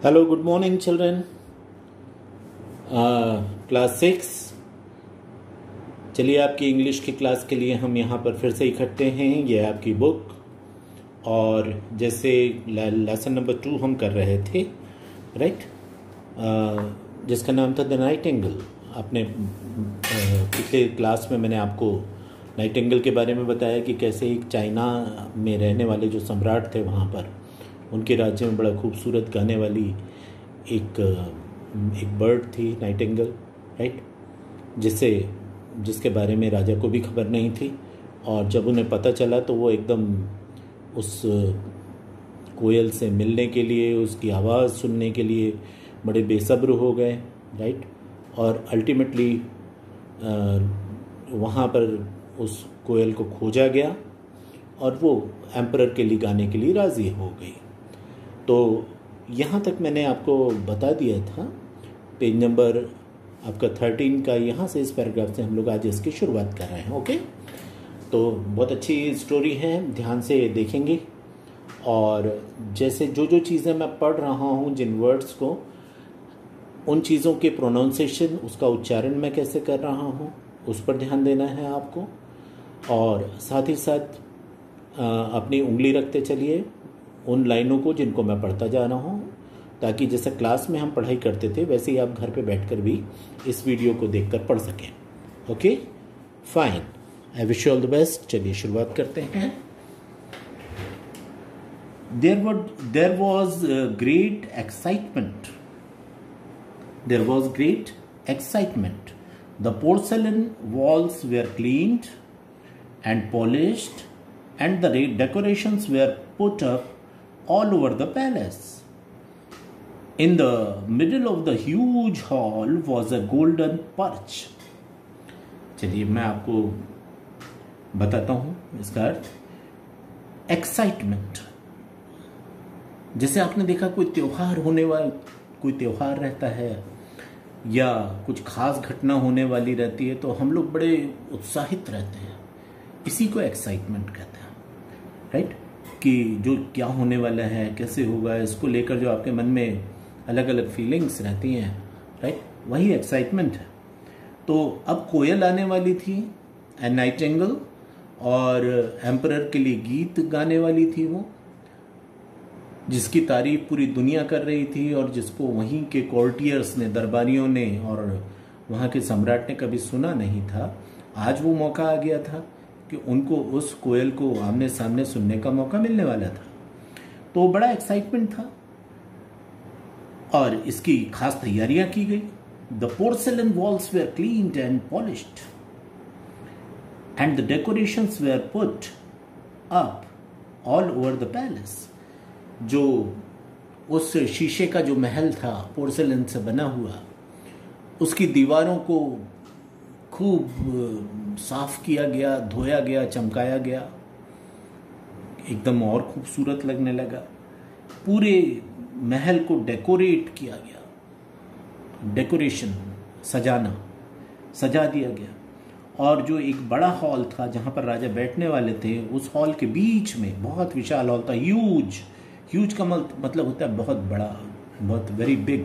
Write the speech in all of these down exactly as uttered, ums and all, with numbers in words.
Hello, good morning children. Class six. चलिए, आपकी English की क्लास के लिए हम यहाँ पर फिर से इकट्ठे हैं। ये है आपकी बुक, और जैसे लेसन नंबर टू हम कर रहे थे, राइट, uh, जिसका नाम था द नाइटिंगेल। आपने uh, पिछले क्लास में मैंने आपको नाइटिंगेल के बारे में बताया कि कैसे एक चाइना में रहने वाले जो सम्राट थे वहाँ पर उनके राज्य में बड़ा खूबसूरत गाने वाली एक एक बर्ड थी, नाइटिंगेल, राइट, जिससे जिसके बारे में राजा को भी खबर नहीं थी। और जब उन्हें पता चला तो वो एकदम उस कोयल से मिलने के लिए, उसकी आवाज़ सुनने के लिए बड़े बेसब्र हो गए, राइट। और अल्टीमेटली वहाँ पर उस कोयल को खोजा गया और वो एम्परर के लिए गाने के लिए राज़ी हो गई। तो यहाँ तक मैंने आपको बता दिया था। पेज नंबर आपका थर्टीन का, यहाँ से इस पैराग्राफ से हम लोग आज इसकी शुरुआत कर रहे हैं। ओके, तो बहुत अच्छी स्टोरी है, ध्यान से देखेंगे। और जैसे जो जो चीज़ें मैं पढ़ रहा हूँ, जिन वर्ड्स को, उन चीज़ों के प्रोनाउंसिएशन, उसका उच्चारण मैं कैसे कर रहा हूँ, उस पर ध्यान देना है आपको। और साथ ही साथ अपनी उंगली रखते चलिए उन लाइनों को जिनको मैं पढ़ता जा रहा हूँ, ताकि जैसे क्लास में हम पढ़ाई करते थे वैसे ही आप घर पे बैठकर भी इस वीडियो को देखकर पढ़ सकें। Okay, fine, I wish you all the best. चलिए शुरुआत करते हैं। There was there was great excitement there was great excitement the porcelain walls were cleaned and polished and the decorations were put up all over the palace. In the middle of the huge hall was a golden perch. चलिए मैं आपको बताता हूँ इसका अर्थ। Excitement, जैसे आपने देखा कोई त्योहार होने वाला, कोई त्योहार रहता है या कुछ खास घटना होने वाली रहती है तो हम लोग बड़े उत्साहित रहते हैं। इसी को एक्साइटमेंट कहते हैं, राइट, कि जो क्या होने वाला है, कैसे होगा, इसको लेकर जो आपके मन में अलग अलग फीलिंग्स रहती हैं, राइट, वही एक्साइटमेंट है। तो अब कोयल आने वाली थी, ए नाइटिंगेल, और एम्परर के लिए गीत गाने वाली थी वो, जिसकी तारीफ पूरी दुनिया कर रही थी और जिसको वहीं के कोर्टियर्स ने, दरबारियों ने और वहाँ के सम्राट ने कभी सुना नहीं था। आज वो मौका आ गया था कि उनको उस कोयल को आमने सामने सुनने का मौका मिलने वाला था। तो बड़ा एक्साइटमेंट था और इसकी खास तैयारियां की गई। The porcelain walls were cleaned and polished and the decorations were put up all over the palace. जो उस शीशे का जो महल था, पोर्सलन से बना हुआ, उसकी दीवारों को खूब साफ किया गया, धोया गया, चमकाया गया, एकदम और खूबसूरत लगने लगा। पूरे महल को डेकोरेट किया गया, डेकोरेशन, सजाना, सजा दिया गया। और जो एक बड़ा हॉल था जहां पर राजा बैठने वाले थे, उस हॉल के बीच में बहुत विशाल हॉल था, ह्यूज। ह्यूज का मतलब होता है बहुत बड़ा, बहुत very big.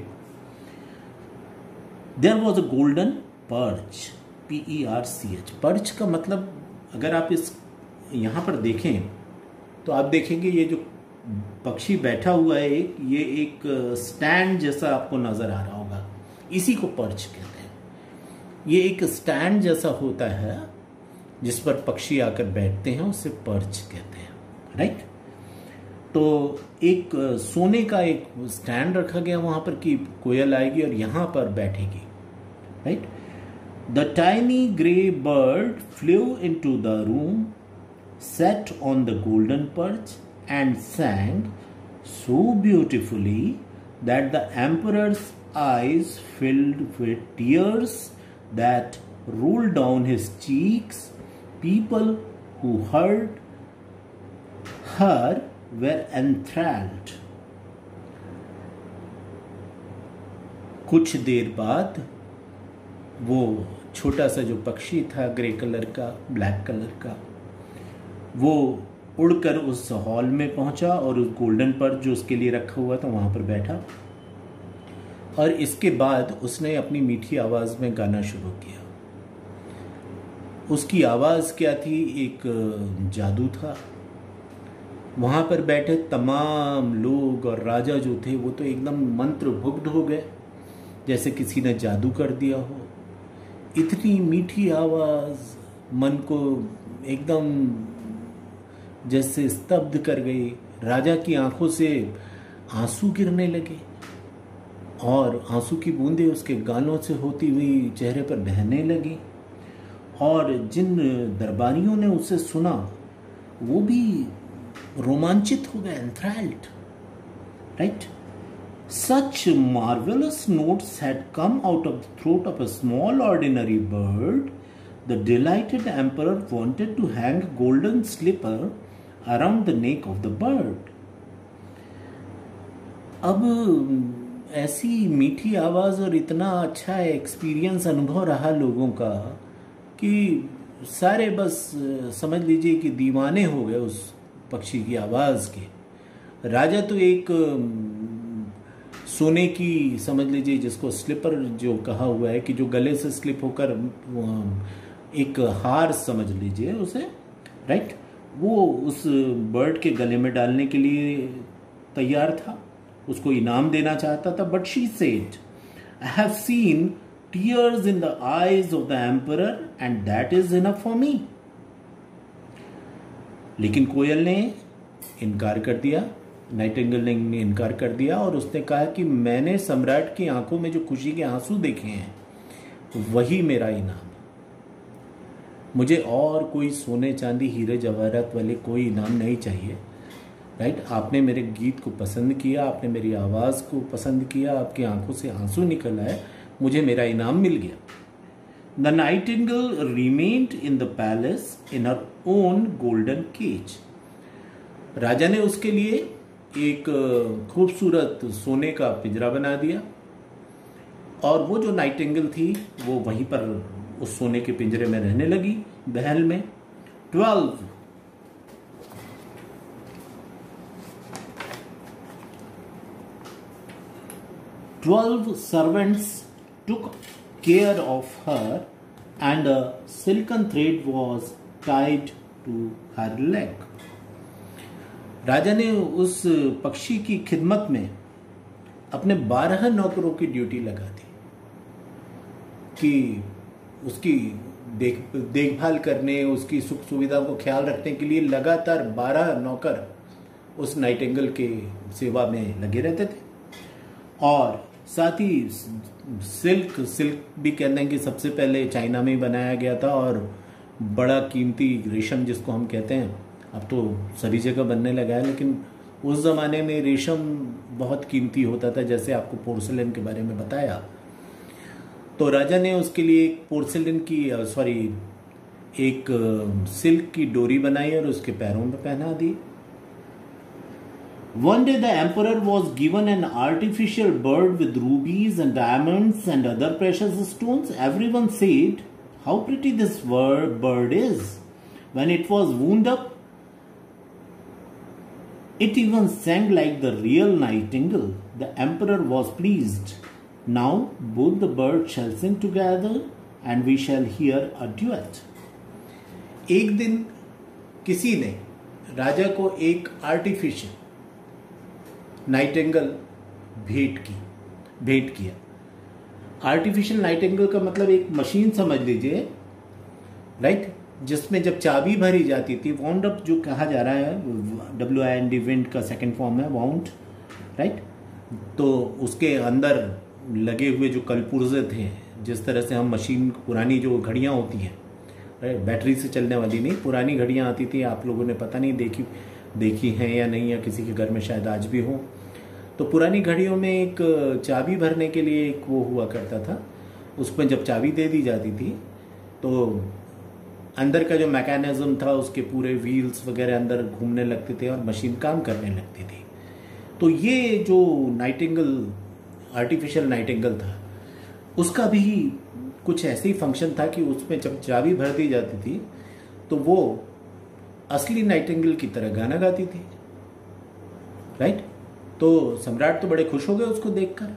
There was a golden perch, P E R C H. Perch का मतलब, अगर आप इस यहाँ पर देखें तो आप देखेंगे ये जो पक्षी बैठा हुआ है, एक ये एक स्टैंड जैसा आपको नजर आ रहा होगा, इसी को पर्च कहते हैं। ये एक स्टैंड जैसा होता है जिस पर पक्षी आकर बैठते हैं, उसे पर्च कहते हैं, राइट। तो एक सोने का एक स्टैंड रखा गया वहां पर कि कोयल आएगी और यहां पर बैठेगी, right. The tiny grey bird flew into the room, sat on the golden perch, and sang so beautifully that the emperor's eyes filled with tears that rolled down his cheeks. People who heard her were enthralled. कुछ देर बाद वो छोटा सा जो पक्षी था, grey colour का, black colour का, वो उड़कर उस हॉल में पहुंचा और उस गोल्डन पर जो उसके लिए रखा हुआ था वहां पर बैठा। और इसके बाद उसने अपनी मीठी आवाज में गाना शुरू किया। उसकी आवाज क्या थी, एक जादू था। वहां पर बैठे तमाम लोग और राजा जो थे वो तो एकदम मंत्रमुग्ध हो गए, जैसे किसी ने जादू कर दिया हो। इतनी मीठी आवाज मन को एकदम जैसे स्तब्ध कर गई। राजा की आंखों से आंसू गिरने लगे और आंसू की बूंदें उसके गालों से होती हुई चेहरे पर बहने लगी। और जिन दरबारियों ने उसे सुना वो भी रोमांचित हो गए, enthralled, right. Such marvelous notes had come out of the throat of a small ordinary bird. The delighted emperor wanted to hang a golden slipper around the neck of the bird. अब ऐसी मीठी आवाज और इतना अच्छा experience अनुभव रहा लोगों का कि सारे बस समझ लीजिए कि दीवाने हो गए उस पक्षी की आवाज के। राजा तो एक सोने की, समझ लीजिए जिसको स्लिपर जो कहा हुआ है कि जो गले से स्लिप होकर एक हार समझ लीजिए उसे, राइट, वो उस बर्ड के गले में डालने के लिए तैयार था, उसको इनाम देना चाहता था। But she said, I have seen tears in the eyes of the emperor and that is enough for me. लेकिन कोयल ने इनकार कर दिया, नाइटिंगेल ने इनकार कर दिया और उसने कहा कि मैंने सम्राट की आंखों में जो खुशी के आंसू देखे हैं वही मेरा इनाम है, मुझे और कोई सोने चांदी हीरे जवाहरात वाले कोई इनाम नहीं चाहिए, राइट। आपने मेरे गीत को पसंद किया, आपने मेरी आवाज़ को पसंद किया, आपकी आंखों से आंसू निकल आए, मुझे मेरा इनाम मिल गया। The nightingale remained in the palace in her own golden cage. राजा ने उसके लिए एक खूबसूरत सोने का पिंजरा बना दिया और वो जो नाइटिंगेल थी वो वहीं पर उस सोने के पिंजरे में रहने लगी, महल में। Twelve twelve servants took care of her and a silken thread was tied to her leg. राजा ने उस पक्षी की खिदमत में अपने बारह नौकरों की ड्यूटी लगा दी कि उसकी देख देखभाल करने, उसकी सुख सुविधा को ख्याल रखने के लिए लगातार बारह नौकर उस नाइटिंगेल के सेवा में लगे रहते थे। और साथ ही सिल्क सिल्क भी कहते हैं कि सबसे पहले चाइना में ही बनाया गया था और बड़ा कीमती रेशम जिसको हम कहते हैं, अब तो सभी जगह बनने लगा है, लेकिन उस ज़माने में रेशम बहुत कीमती होता था, जैसे आपको पोर्सिलेन के बारे में बताया। तो राजा ने उसके लिए एक पोर्सिलेन की सॉरी एक सिल्क की डोरी बनाई और उसके पैरों में पहना दी। One day the emperor was given an artificial bird with rubies and diamonds and other precious stones. Everyone said, how pretty this bird is. When it was wound up, it even sang like the real nightingale. The emperor was pleased. Now both the birds shall sing together and we shall hear a duet. एक दिन किसी ने राजा को एक artificial Nightingale भेंट की भेंट किया। आर्टिफिशियल नाइटिंगेल का मतलब एक मशीन समझ लीजिए, राइट, जिसमें जब चाबी भरी जाती थी, वाउंड अप जो कहा जा रहा है, W I N D wind का सेकंड फॉर्म है वाउंड, राइट। तो उसके अंदर लगे हुए जो कलपुर्जे थे, जिस तरह से हम मशीन, पुरानी जो घड़ियां होती हैं, राइट, बैटरी से चलने वाली नहीं, पुरानी घड़ियां आती थी, आप लोगों ने पता नहीं देखी देखी हैं या नहीं, या किसी के घर में शायद आज भी हो। तो पुरानी घड़ियों में एक चाबी भरने के लिए एक वो हुआ करता था, उसमें जब चाबी दे दी जाती थी तो अंदर का जो मैकेनिज्म था उसके पूरे व्हील्स वगैरह अंदर घूमने लगते थे और मशीन काम करने लगती थी। तो ये जो नाइटिंगेल आर्टिफिशियल नाइटिंगेल था उसका भी कुछ ऐसे ही फंक्शन था कि उसमें जब चाबी भर दी जाती थी तो वो असली नाइटिंगेल की तरह गाना गाती थी, राइट। तो सम्राट तो बड़े खुश हो गए उसको देखकर।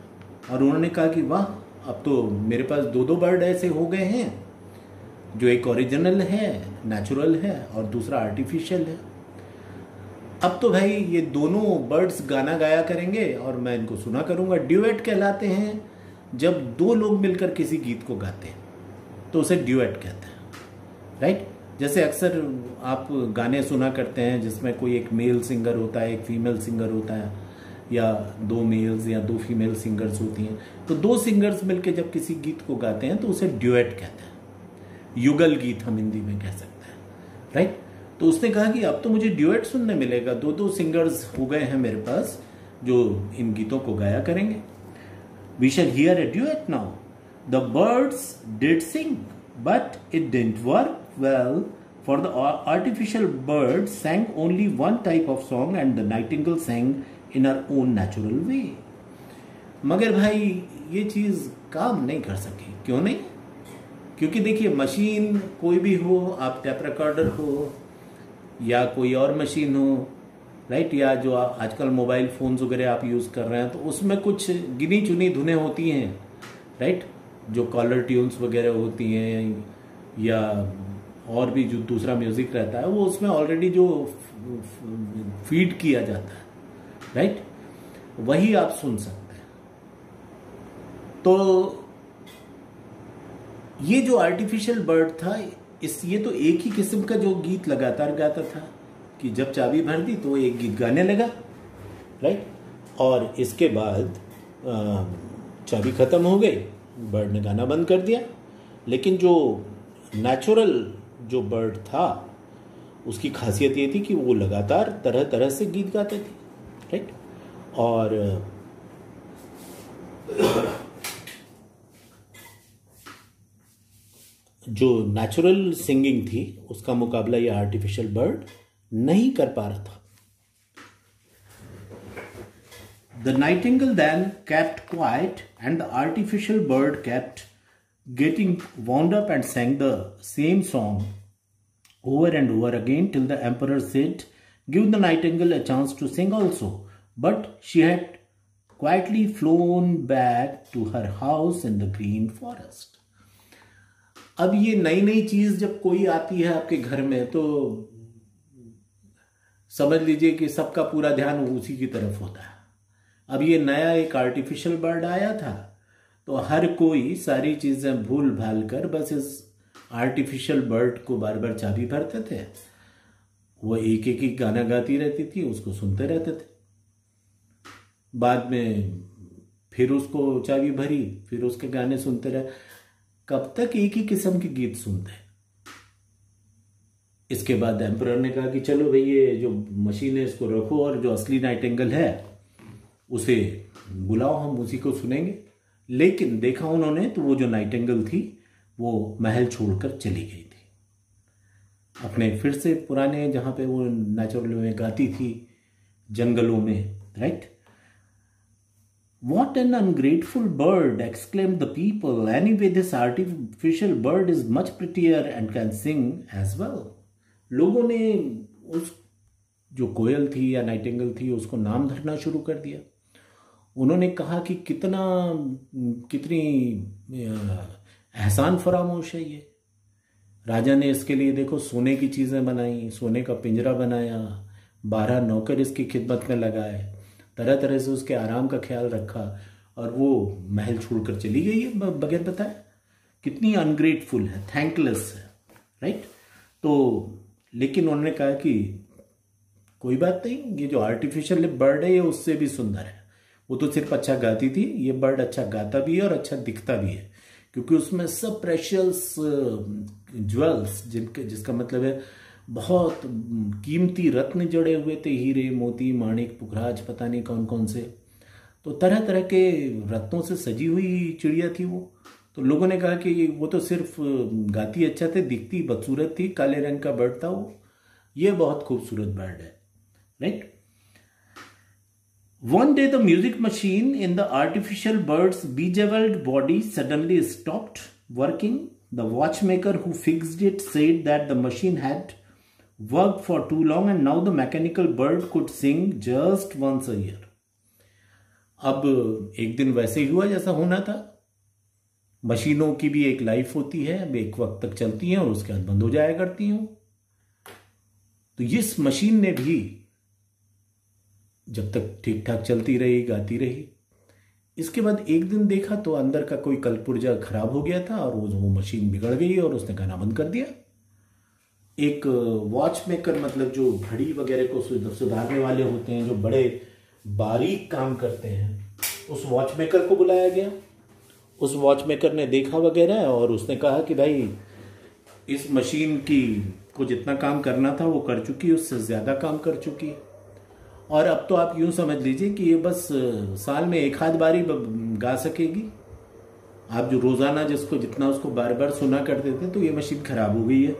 और उन्होंने कहा कि वाह, अब तो मेरे पास दो दो बर्ड ऐसे हो गए हैं, जो एक ओरिजिनल है, नेचुरल है, और दूसरा आर्टिफिशियल है। अब तो भाई ये दोनों बर्ड्स गाना गाया करेंगे और मैं इनको सुना करूंगा। ड्यूएट कहलाते हैं जब दो लोग मिलकर किसी गीत को गाते हैं, तो उसे ड्यूएट कहते हैं, राइट। जैसे अक्सर आप गाने सुना करते हैं जिसमें कोई एक मेल सिंगर होता है, एक फीमेल सिंगर होता है, या दो मेल्स या दो फीमेल सिंगर्स होती हैं। तो दो सिंगर्स मिलकर जब किसी गीत को गाते हैं तो उसे ड्यूएट कहते हैं। युगल गीत हम हिंदी में कह सकते हैं, राइट। तो उसने कहा कि अब तो मुझे ड्यूएट सुनने मिलेगा, दो दो सिंगर्स हो गए हैं मेरे पास जो इन गीतों को गाया करेंगे। We shall hear a duet now. The birds did sing but it didn't work well, for the artificial bird sang only one type of song and the nightingale sang in her own natural way. मगर भाई ये चीज काम नहीं कर सकी। क्यों नहीं? क्योंकि देखिए, मशीन कोई भी हो, आप टेप रिकॉर्डर हो या कोई और मशीन हो, राइट, या जो आजकल मोबाइल फोन्स वगैरह आप यूज कर रहे हैं, तो उसमें कुछ गिनी चुनी धुनें होती हैं, राइट, जो कॉलर ट्यून्स वगैरह होती हैं या और भी जो दूसरा म्यूजिक रहता है, वो उसमें ऑलरेडी जो फीड किया जाता है, राइट, वही आप सुन सकते हैं। तो ये जो आर्टिफिशियल बर्ड था, इस ये तो एक ही किस्म का जो गीत लगातार गाता था कि जब चाबी भर दी तो एक गीत गाने लगा, राइट, और इसके बाद चाबी खत्म हो गई, बर्ड ने गाना बंद कर दिया। लेकिन जो नेचुरल जो बर्ड था उसकी खासियत ये थी कि वो लगातार तरह तरह से गीत गाते थे, राइट। और जो नेचुरल सिंगिंग थी उसका मुकाबला ये आर्टिफिशियल बर्ड नहीं कर पा रहा था। The nightingale then kept quiet and the artificial bird kept getting wound up and sang the same song over and over again till the emperor said, "Give the nightingale a chance to sing also." But she had quietly flown back to her house in the green forest. अब ये नई नई चीज जब कोई आती है आपके घर में तो समझ लीजिए कि सबका पूरा ध्यान उसी की तरफ होता है। अब ये नया एक आर्टिफिशियल बर्ड आया था तो हर कोई सारी चीजें भूल भाल कर बस इस आर्टिफिशियल बर्ड को बार बार चाबी भरते थे। वो एक एक ही गाना गाती रहती थी, उसको सुनते रहते थे। बाद में फिर उसको चाबी भरी, फिर उसके गाने सुनते रहे। कब तक एक ही किस्म के गीत सुनते? इसके बाद एम्परर ने कहा कि चलो भाई ये जो मशीन है इसको रखो और जो असली नाइटिंगेल है उसे बुलाओ, हम उसी को सुनेंगे। लेकिन देखा उन्होंने तो वो जो नाइटिंगेल थी वो महल छोड़कर चली गई थी अपने फिर से पुराने जहां पे वो नेचुरल में गाती थी, जंगलों में, right. What an ungrateful bird, exclaimed the people. Anyway, this artificial bird is much prettier and can sing as well. लोगों ने उस जो कोयल थी या नाइटिंगेल थी उसको नाम धरना शुरू कर दिया। उन्होंने कहा कि कितना कितनी एहसान फरामोश है ये। राजा ने इसके लिए देखो सोने की चीजें बनाई, सोने का पिंजरा बनाया, बारह नौकर इसकी खिदमत में लगाए, तरह तरह से उसके आराम का ख्याल रखा और वो महल छोड़कर चली गई है बगैर बताए। कितनी अनग्रेटफुल है, थैंकलेस है, राइट। तो लेकिन उन्होंने कहा कि कोई बात नहीं, ये जो आर्टिफिशियल बर्ड है ये उससे भी सुंदर है। वो तो सिर्फ अच्छा गाती थी, ये बर्ड अच्छा गाता भी है और अच्छा दिखता भी है, क्योंकि उसमें सब प्रेशियस ज्वेल्स, जिनके जिसका मतलब है बहुत कीमती रत्न जड़े हुए थे, हीरे मोती माणिक पुखराज पता नहीं कौन कौन से, तो तरह तरह के रत्नों से सजी हुई चिड़िया थी वो। तो लोगों ने कहा कि वो तो सिर्फ गाती अच्छा थे, दिखती बदसूरत थी, काले रंग का बर्ड था वो, ये बहुत खूबसूरत बर्ड है, right. One day the music machine in the artificial bird's bejeweled body suddenly stopped working. The watchmaker who fixed it said that the machine had worked for too long and now the mechanical bird could sing just once a year. अब एक दिन वैसे ही हुआ जैसा होना था। मशीनों की भी एक लाइफ होती है, अब एक वक्त तक चलती हैं और उसके बाद बंद हो जाया करती हूं। तो इस मशीन ने भी जब तक ठीक ठाक चलती रही, गाती रही। इसके बाद एक दिन देखा तो अंदर का कोई कलपुर्जा खराब हो गया था और वो मशीन बिगड़ गई और उसने गाना बंद कर दिया। एक वॉच मेकर, मतलब जो घड़ी वगैरह को सुधारने वाले होते हैं, जो बड़े बारीक काम करते हैं, उस वॉच मेकर को बुलाया गया। उस वॉच मेकर ने देखा वगैरह और उसने कहा कि भाई इस मशीन की को जितना काम करना था वो कर चुकी, उससे ज़्यादा काम कर चुकी, और अब तो आप यूं समझ लीजिए कि ये बस साल में एक आध बारी गा सकेगी। आप जो रोज़ाना जिसको जितना उसको बार बार सुना करते थे, तो ये मशीन खराब हो गई है।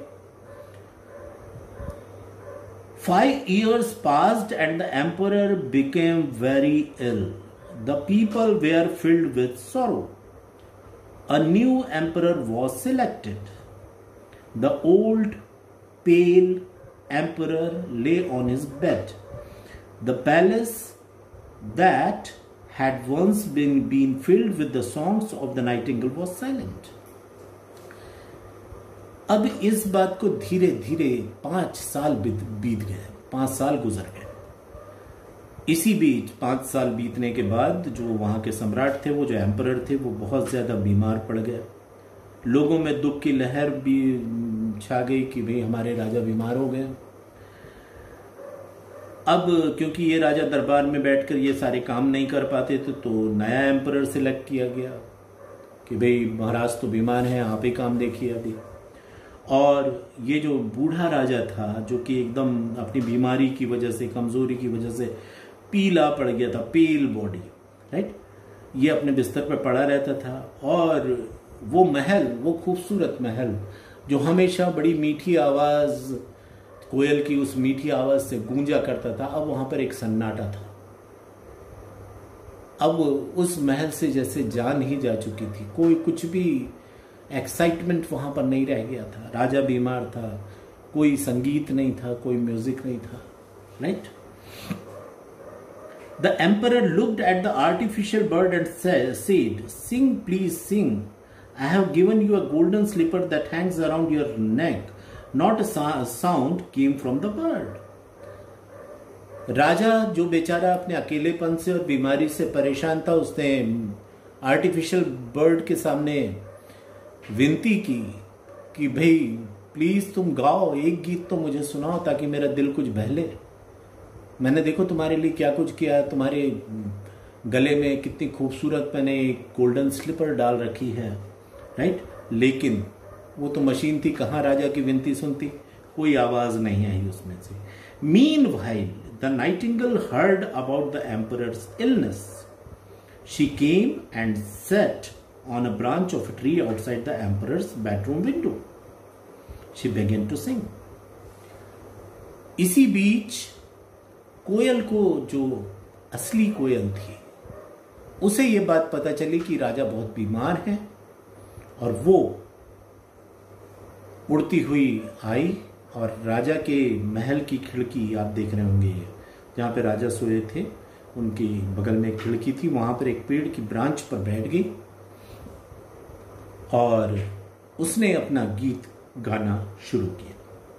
Five years passed and the emperor became very ill. The people were filled with sorrow. A new emperor was selected. The old, pale emperor lay on his bed. The palace that had once been, been filled with the songs of the nightingale was silent. अब इस बात को धीरे धीरे पांच साल बीत गए, पांच साल गुजर गए। इसी बीच पांच साल बीतने के बाद जो वहां के सम्राट थे, वो जो एम्परर थे, वो बहुत ज्यादा बीमार पड़ गए। लोगों में दुख की लहर भी छा गई कि भाई हमारे राजा बीमार हो गए। अब क्योंकि ये राजा दरबार में बैठकर ये सारे काम नहीं कर पाते थे, तो नया एम्परर सिलेक्ट किया गया कि भाई महाराज तो बीमार हैं, आप ही काम देखिए अभी। और ये जो बूढ़ा राजा था, जो कि एकदम अपनी बीमारी की वजह से, कमजोरी की वजह से पीला पड़ गया था, पेल बॉडी, राइट, ये अपने बिस्तर पर पड़ा रहता था। और वो महल, वो खूबसूरत महल जो हमेशा बड़ी मीठी आवाज, कोयल की उस मीठी आवाज से गूंजा करता था, अब वहां पर एक सन्नाटा था। अब उस महल से जैसे जान ही जा चुकी थी, कोई कुछ भी एक्साइटमेंट वहां पर नहीं रह गया था। राजा बीमार था, कोई संगीत नहीं था, कोई म्यूजिक नहीं था, right. The emperor looked at the artificial bird and said, sing please sing, I have given you a golden slipper that hangs around your neck, not a sound came from the bird. राजा जो बेचारा अपने अकेलेपन से और बीमारी से परेशान था, उसने आर्टिफिशियल बर्ड के सामने विनती की कि भाई प्लीज तुम गाओ, एक गीत तो मुझे सुनाओ ताकि मेरा दिल कुछ बहले। मैंने देखो तुम्हारे लिए क्या कुछ किया, तुम्हारे गले में कितनी खूबसूरत मैंने एक गोल्डन स्लीपर डाल रखी है, राइट। लेकिन वो तो मशीन थी, कहाँ राजा की विनती सुनती, कोई आवाज नहीं आई उसमें से। Meanwhile the nightingale heard about the emperor's illness, she came and sat on a branch of a tree outside the emperor's bedroom window. She began to sing. इसी बीच कोयल को, जो असली कोयल थी, उसे ये बात पता चली कि राजा बहुत बीमार हैं, और वो उड़ती हुई आई और राजा के महल की खिड़की, आप देख रहे होंगे जहां पे राजा सोए थे, उनकी बगल में एक खिड़की थी, वहां पर एक पेड़ की ब्रांच पर बैठ गई और उसने अपना गीत गाना शुरू किया।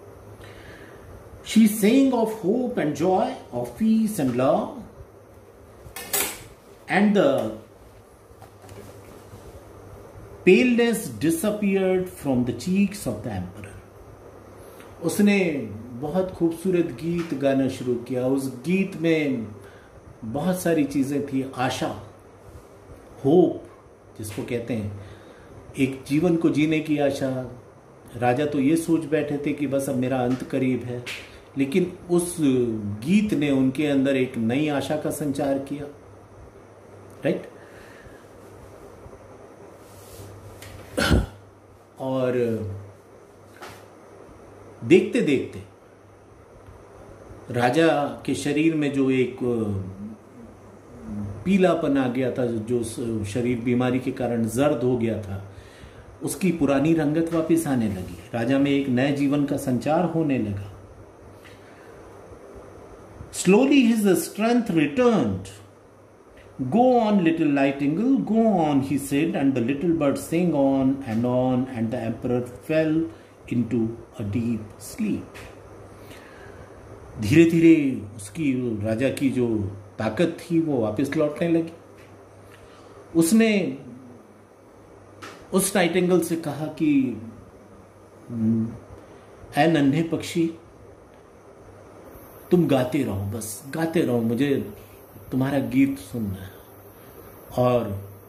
She sang of hope and joy, of peace and love, and the paleness disappeared from the cheeks of the emperor. उसने बहुत खूबसूरत गीत गाना शुरू किया। उस गीत में बहुत सारी चीजें थी, आशा, होप जिसको कहते हैं, एक जीवन को जीने की आशा। राजा तो ये सोच बैठे थे कि बस अब मेरा अंत करीब है, लेकिन उस गीत ने उनके अंदर एक नई आशा का संचार किया, राइट। और देखते देखते राजा के शरीर में जो एक पीलापन आ गया था, जो शरीर बीमारी के कारण जर्द हो गया था, उसकी पुरानी रंगत वापस आने लगी। राजा में एक नए जीवन का संचार होने लगा। Slowly his strength returned. Go on, little nightingale, go on, he said, and the little bird sang on and on, and the emperor fell into a deep sleep. धीरे धीरे उसकी राजा की जो ताकत थी वो वापस लौटने लगी। उसने उस नाइटिंगेल से कहा कि ऐ नन्हे पक्षी, तुम गाते रहो, बस गाते रहो, मुझे तुम्हारा गीत सुनना है। और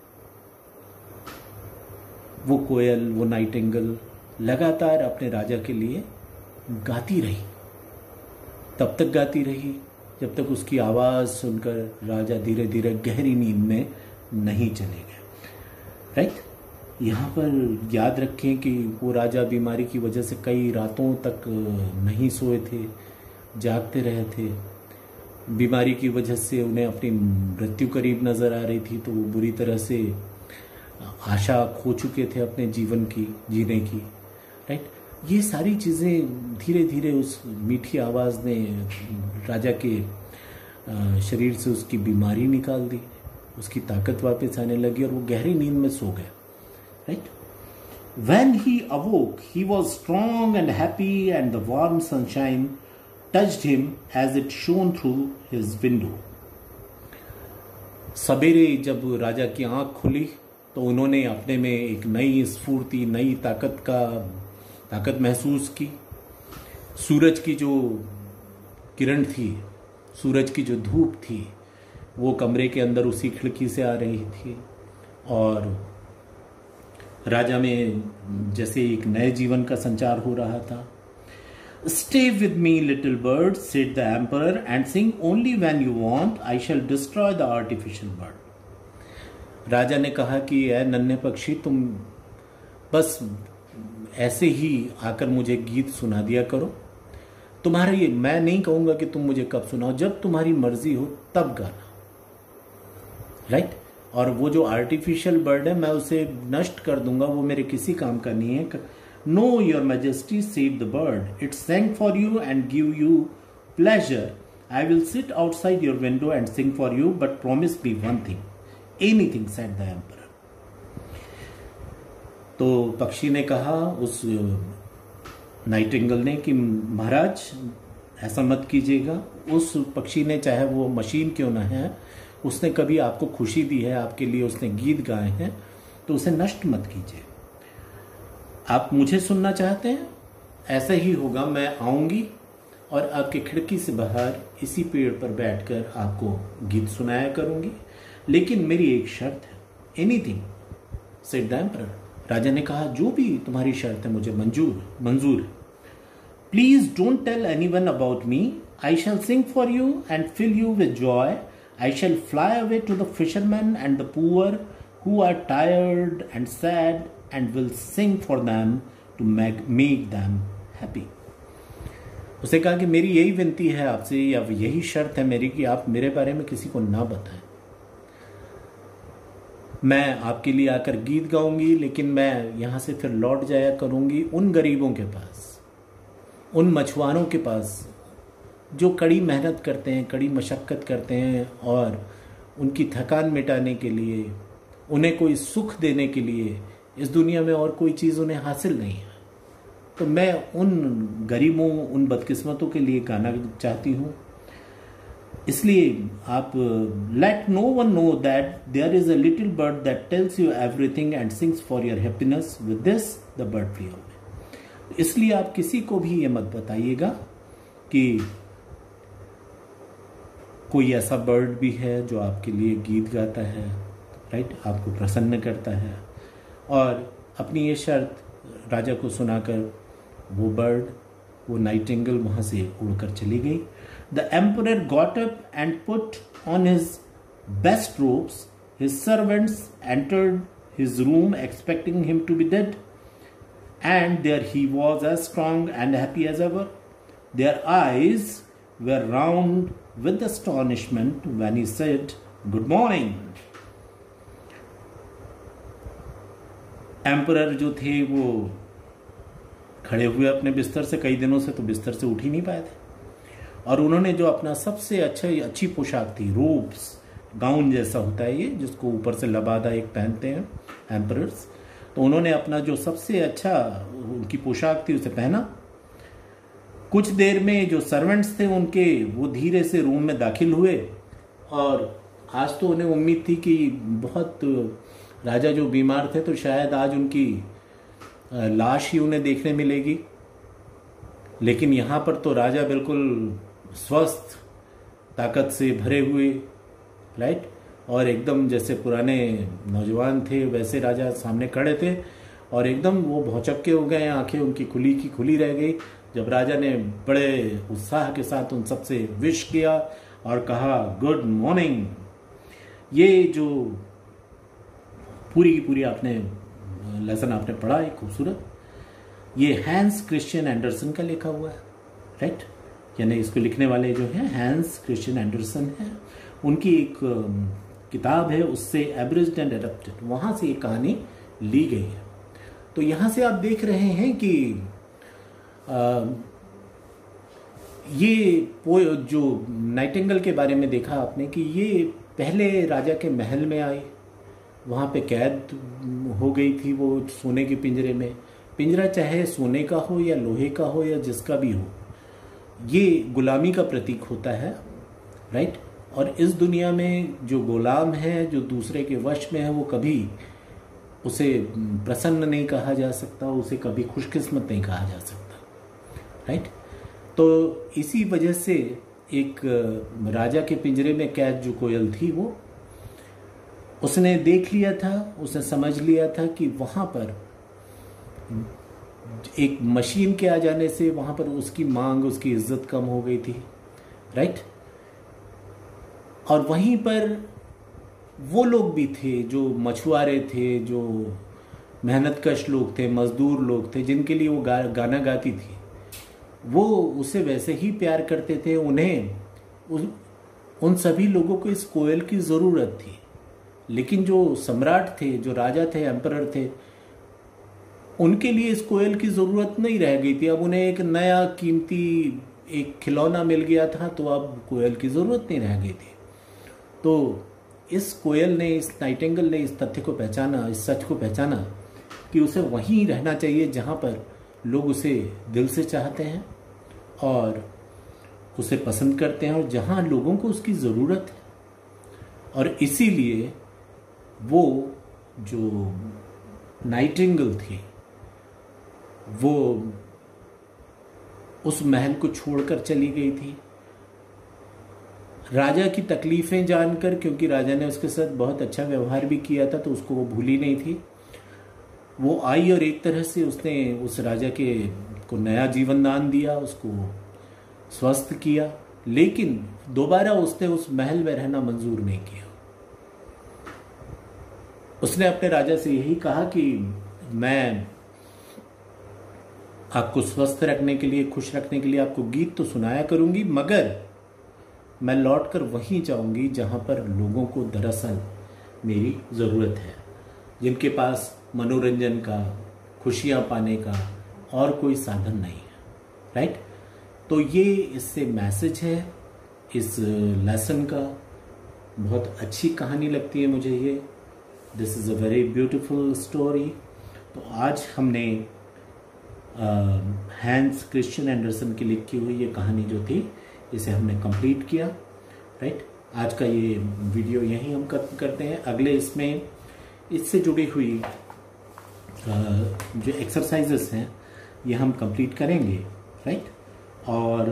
वो कोयल, वो नाइटिंगेल लगातार अपने राजा के लिए गाती रही। तब तक गाती रही जब तक उसकी आवाज सुनकर राजा धीरे धीरे गहरी नींद में नहीं चले गए। राइट, यहाँ पर याद रखें कि वो राजा बीमारी की वजह से कई रातों तक नहीं सोए थे, जागते रहे थे। बीमारी की वजह से उन्हें अपनी मृत्यु करीब नजर आ रही थी, तो वो बुरी तरह से आशा खो चुके थे अपने जीवन की, जीने की। राइट, ये सारी चीज़ें धीरे धीरे उस मीठी आवाज़ ने राजा के शरीर से उसकी बीमारी निकाल दी, उसकी ताकत वापस आने लगी और वो गहरी नींद में सो गया। Right, when he awoke he was strong and happy, and the warm sunshine touched him as it shone through his window. सवेरे जब राजा की आंख खुली तो उन्होंने अपने में एक नई स्फूर्ति, नई ताकत का ताकत महसूस की। सूरज की जो किरण थी, सूरज की जो धूप थी, वो कमरे के अंदर उसी खिड़की से आ रही थी और राजा में जैसे एक नए जीवन का संचार हो रहा था। Stay with me, little bird, said the emperor, and sing only when you want. I shall destroy the artificial bird. राजा ने कहा कि ऐ नन्हे पक्षी, तुम बस ऐसे ही आकर मुझे गीत सुना दिया करो। तुम्हारी, मैं नहीं कहूंगा कि तुम मुझे कब सुनाओ, जब तुम्हारी मर्जी हो तब गाना। राइट, और वो जो आर्टिफिशियल बर्ड है मैं उसे नष्ट कर दूंगा, वो मेरे किसी काम का नहीं है। No, your majesty, said the bird. It sang for you and give you pleasure. I will sit outside your window and sing for you, but promise me one thing. Anything, said the emperor. तो पक्षी ने कहा उस Nightingale ने कि महाराज ऐसा मत कीजिएगा। उस पक्षी ने, चाहे वो मशीन क्यों ना है, उसने कभी आपको खुशी दी है, आपके लिए उसने गीत गाए हैं, तो उसे नष्ट मत कीजिए। आप मुझे सुनना चाहते हैं, ऐसा ही होगा। मैं आऊंगी और आपके खिड़की से बाहर इसी पेड़ पर बैठकर आपको गीत सुनाया करूंगी, लेकिन मेरी एक शर्त है। Anything, said the emperor. राजा ने कहा जो भी तुम्हारी शर्त है मुझे मंजूर मंजूर please don't tell anyone about me. I shall sing for you and fill you with joy. I shall fly away to the fisherman and the poor who are tired and sad and will sing for them to make, make them happy. उसे कहा कि मेरी यही विनती है आपसे, या यही शर्त है मेरी कि आप मेरे बारे में किसी को ना बताएं। मैं आपके लिए आकर गीत गाऊंगी, लेकिन मैं यहां से फिर लौट जाया करूंगी उन गरीबों के पास, उन मछुआरों के पास जो कड़ी मेहनत करते हैं, कड़ी मशक्कत करते हैं और उनकी थकान मिटाने के लिए, उन्हें कोई सुख देने के लिए इस दुनिया में और कोई चीज़ उन्हें हासिल नहीं है। तो मैं उन गरीबों, उन बदकिस्मतों के लिए गाना चाहती हूँ। इसलिए आप let no one know that there is a little bird that tells you everything and sings for your happiness, with this the bird flee away. इसलिए आप किसी को भी ये मत बताइएगा कि कोई ऐसा बर्ड भी है जो आपके लिए गीत गाता है, राइट, आपको प्रसन्न करता है। और अपनी ये शर्त राजा को सुनाकर वो बर्ड, वो नाइटिंगेल वहां से उड़कर चली गई। The emperor got up and put on his best robes. His servants entered his room expecting him to be dead, and there he was as strong and happy as ever. Their eyes were round with astonishment when he said, "Good morning." Emperor जो थे वो खड़े हुए अपने बिस्तर से, कई दिनों से तो बिस्तर से उठ ही नहीं पाए थे, और उन्होंने जो अपना सबसे अच्छा अच्छी पोशाक थी, रोब्स, गाउन जैसा होता है ये, जिसको ऊपर से लबादा एक पहनते हैं एम्परर्स। तो उन्होंने अपना जो सबसे अच्छा उनकी पोशाक थी उसे पहना। कुछ देर में जो सर्वेंट्स थे उनके, वो धीरे से रूम में दाखिल हुए और आज तो उन्हें उम्मीद थी कि बहुत राजा जो बीमार थे तो शायद आज उनकी लाश ही उन्हें देखने मिलेगी, लेकिन यहाँ पर तो राजा बिल्कुल स्वस्थ, ताकत से भरे हुए, राइट, और एकदम जैसे पुराने नौजवान थे वैसे राजा सामने खड़े थे और एकदम वो भौचक्के हो गए, आंखें उनकी खुली की खुली रह गई जब राजा ने बड़े उत्साह के साथ उन सबसे विश किया और कहा गुड मॉर्निंग। ये जो पूरी की पूरी आपने लेसन आपने पढ़ा है खूबसूरत, ये हैंस क्रिश्चियन एंडरसन का लिखा हुआ है, राइट, यानी इसको लिखने वाले जो हैं हैंस क्रिश्चियन एंडरसन हैं। उनकी एक किताब है, उससे एब्रिज्ड एंड एडप्टेड, वहां से ये कहानी ली गई है। तो यहां से आप देख रहे हैं कि आ, ये जो नाइटिंगेल के बारे में देखा आपने कि ये पहले राजा के महल में आई, वहां पे कैद हो गई थी वो सोने के पिंजरे में। पिंजरा चाहे सोने का हो या लोहे का हो या जिसका भी हो, ये गुलामी का प्रतीक होता है, राइट। और इस दुनिया में जो गुलाम है, जो दूसरे के वश में है, वो कभी उसे प्रसन्न नहीं कहा जा सकता, उसे कभी खुशकिस्मत नहीं कहा जा सकता, राइट। तो इसी वजह से एक राजा के पिंजरे में कैद जो कोयल थी, वो उसने देख लिया था, उसने समझ लिया था कि वहां पर एक मशीन के आ जाने से वहां पर उसकी मांग, उसकी इज्जत कम हो गई थी, राइट। और वहीं पर वो लोग भी थे जो मछुआरे थे, जो मेहनतकश लोग थे, मजदूर लोग थे, जिनके लिए वो गा, गाना गाती थी, वो उसे वैसे ही प्यार करते थे। उन्हें उन, उन सभी लोगों को इस कोयल की ज़रूरत थी। लेकिन जो सम्राट थे, जो राजा थे, एम्परर थे, उनके लिए इस कोयल की ज़रूरत नहीं रह गई थी। अब उन्हें एक नया कीमती एक खिलौना मिल गया था, तो अब कोयल की ज़रूरत नहीं रह गई थी। तो इस कोयल ने, इस नाइटिंगेल ने इस तथ्य को पहचाना, इस सच को पहचाना कि उसे वहीं रहना चाहिए जहाँ पर लोग उसे दिल से चाहते हैं और उसे पसंद करते हैं और जहाँ लोगों को उसकी ज़रूरत है। और इसीलिए वो जो नाइटिंगेल थी, वो उस महल को छोड़कर चली गई थी राजा की तकलीफ़ें जानकर, क्योंकि राजा ने उसके साथ बहुत अच्छा व्यवहार भी किया था, तो उसको वो भूली नहीं थी। वो आई और एक तरह से उसने उस राजा के को नया जीवन दान दिया, उसको स्वस्थ किया, लेकिन दोबारा उसने उस महल में रहना मंजूर नहीं किया। उसने अपने राजा से यही कहा कि मैं आपको स्वस्थ रखने के लिए, खुश रखने के लिए आपको गीत तो सुनाया करूंगी, मगर मैं लौटकर वहीं जाऊंगी जहां पर लोगों को दरअसल मेरी ज़रूरत है, जिनके पास मनोरंजन का, खुशियां पाने का और कोई साधन नहीं है, राइट। तो ये इससे मैसेज है इस लेसन का। बहुत अच्छी कहानी लगती है मुझे ये। This is a very beautiful story. तो आज हमने हैंस क्रिश्चियन एंडरसन की लिखी हुई ये कहानी जो थी, इसे हमने कंप्लीट किया, राइट। आज का ये वीडियो यहीं हम खत्म करते हैं। अगले इसमें इससे जुड़ी हुई जो एक्सरसाइजेस हैं ये हम कंप्लीट करेंगे, राइट। और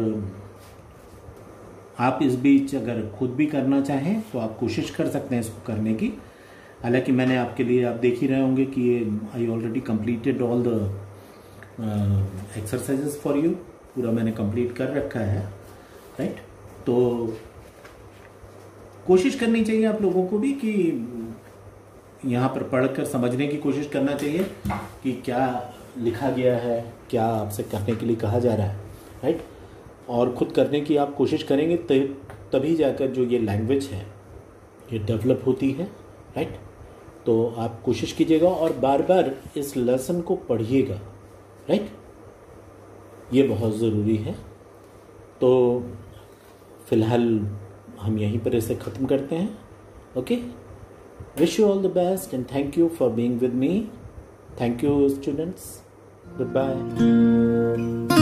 आप इस बीच अगर खुद भी करना चाहें तो आप कोशिश कर सकते हैं इसको करने की। हालांकि मैंने आपके लिए, आप देख ही रहे होंगे कि ये I already completed all the exercises for you, पूरा मैंने कंप्लीट कर रखा है, राइट। तो कोशिश करनी चाहिए आप लोगों को भी कि यहाँ पर पढ़कर समझने की कोशिश करना चाहिए कि क्या लिखा गया है, क्या आपसे करने के लिए कहा जा रहा है, राइट। और ख़ुद करने की आप कोशिश करेंगे तभी जाकर जो ये लैंग्वेज है ये डेवलप होती है, राइट। तो आप कोशिश कीजिएगा और बार बार इस लेसन को पढ़िएगा, राइट। ये बहुत ज़रूरी है। तो फिलहाल हम यहीं पर इसे ख़त्म करते हैं। Okay, wish you all the best and thank you for being with me. Thank you, students. Goodbye.